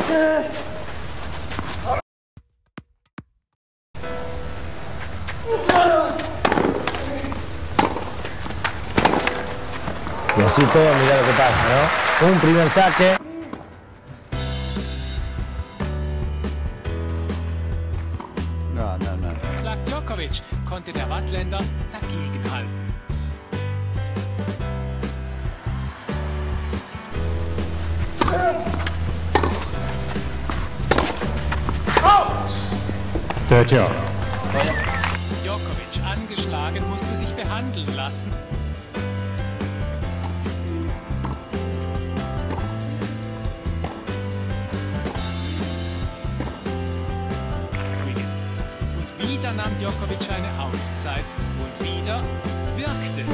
Y así todo, mira lo que pasa, ¿no? Un primer saque. No. Djokovic konnte der Wattländer dagegenhalten. Third job. Djokovic, angeschlagen, musste sich behandeln lassen. Und wieder nahm Djokovic eine Auszeit und wieder wirkte.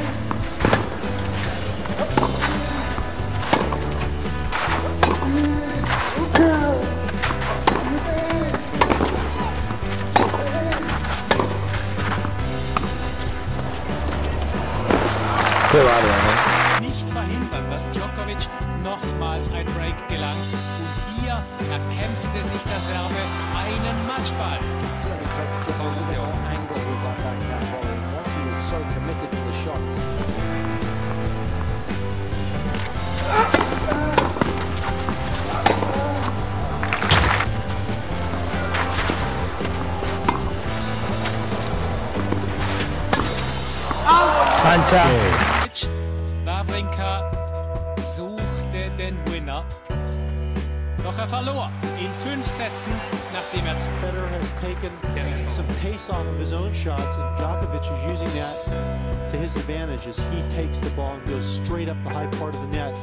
Nicht verhindern, dass Djokovic nochmals ein Break gelang. Und hier erkämpfte sich der Serbe einen Matchball. Mancha. Wawrinka suchte den Winner. Doch er verlor in 5 Sätzen, nachdem er Federer has taken some pace off of his own shots, and Djokovic is using that to his advantage as he takes the ball and goes straight up the high part of the net.